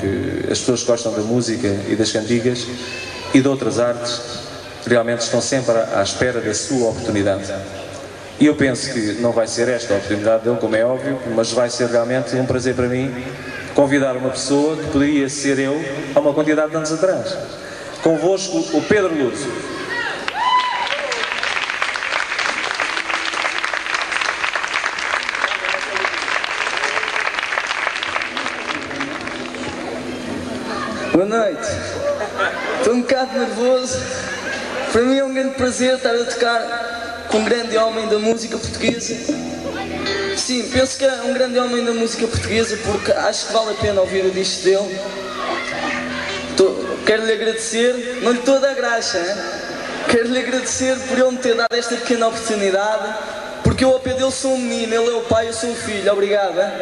porque as pessoas que gostam da música e das cantigas e de outras artes realmente estão sempre à espera da sua oportunidade. E eu penso que não vai ser esta a oportunidade dele, como é óbvio, mas vai ser realmente um prazer para mim convidar uma pessoa que poderia ser eu há uma quantidade de anos atrás. Convosco, o Pedro Luso. Boa noite. Estou um bocado nervoso. Para mim é um grande prazer estar a tocar com um grande homem da música portuguesa. Sim, penso que é um grande homem da música portuguesa porque acho que vale a pena ouvir o disco dele. Quero-lhe agradecer, não lhe estou a dar graxa, hein? Quero-lhe agradecer por ele me ter dado esta pequena oportunidade, porque eu ao pé dele sou um menino, ele é o pai, eu sou o filho. Obrigado, hein?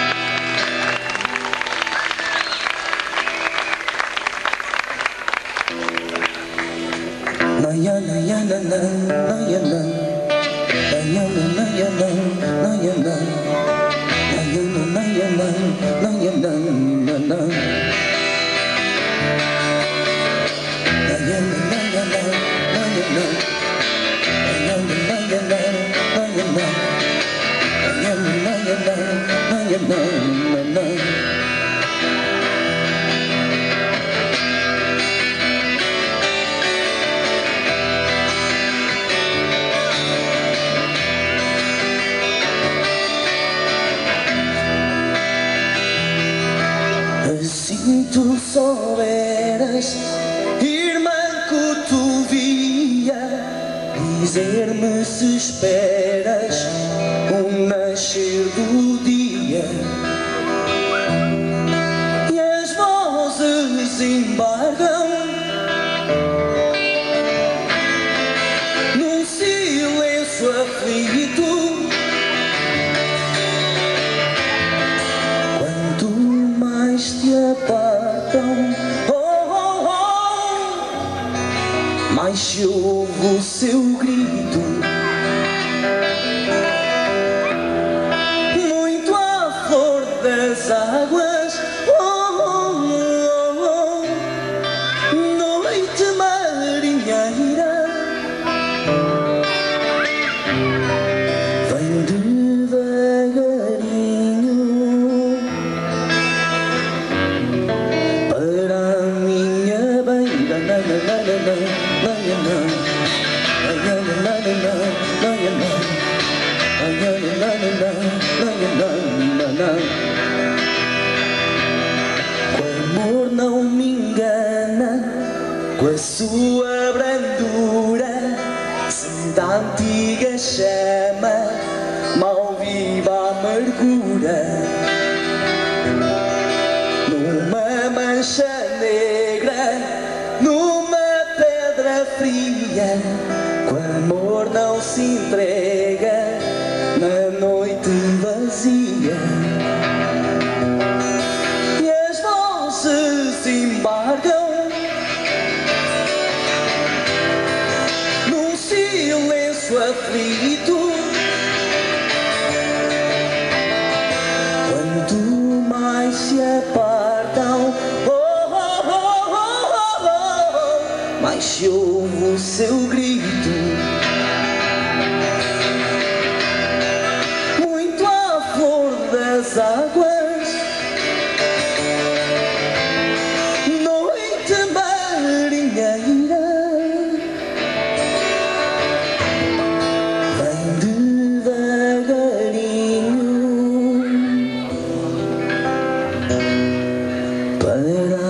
Assim tu souberas, irmã cotovia, dizer-me se esperas o nascer do dia. E as vozes embargam num silêncio aflito. Te apartam, mais se ouve o seu grito, muito à flor das águas, noite marinheira, vem devagarinho o amor não me engana, com a sua brandura, se da antiga chama mal viva a amargura. Numa mancha negra, numa pedra fria, com amor não se entrega na noite vazia. E as vozes embargam num silêncio aflito. Quanto mais se apartam, mais se ouve o seu grito, muito à flor das águas, noite marinheira, vem devagarinho para